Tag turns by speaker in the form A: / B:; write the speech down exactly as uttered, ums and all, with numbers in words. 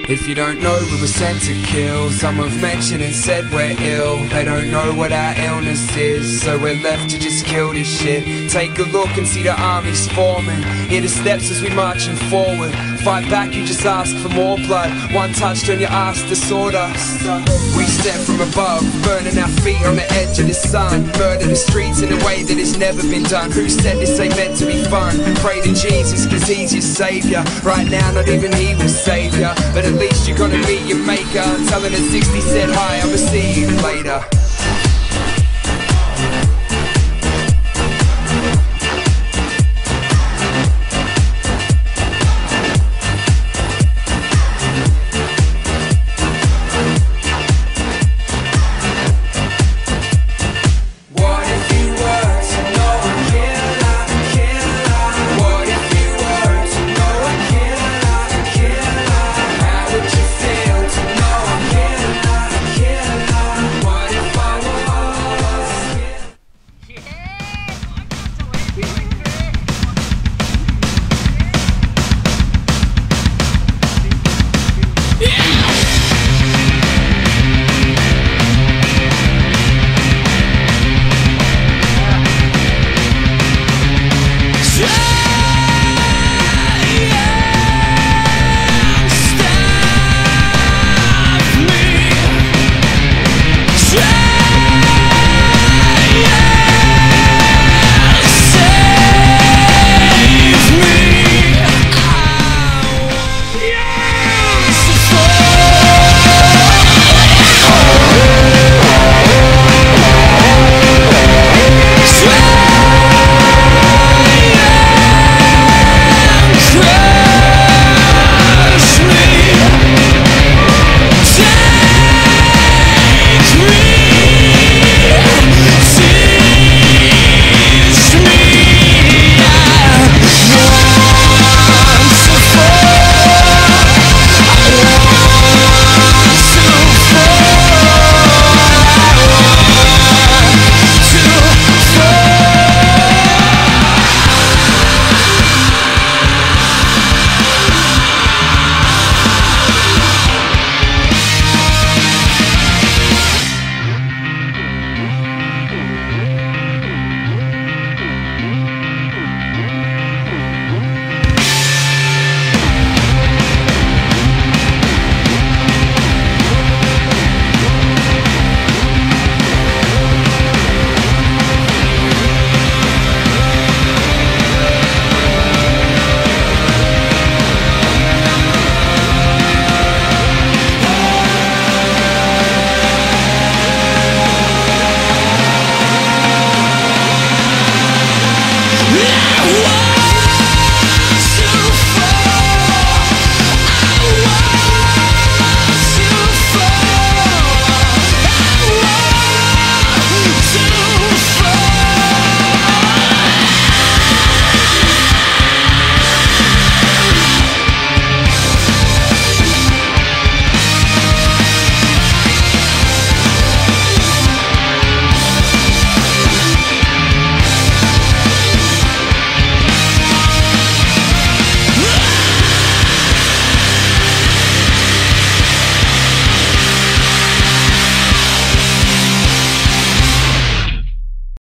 A: If you don't know, we were sent to kill. Some have mentioned and said we're ill. They don't know what our illness is, so we're left to just kill this shit. Take a look and see the armies forming. Hear the steps as we marching forward. Fight back, you just ask for more blood. One touch, turn your ass to sawdust. We step from above, burning our feet on the edge of the sun. Murder the streets in a way that has never been done. Who said this ain't meant to be fun? Pray to Jesus cause he's your saviour. Right now not even he will save ya, but at least you're gonna meet your maker. Telling her sixty said hi, I'ma see you later.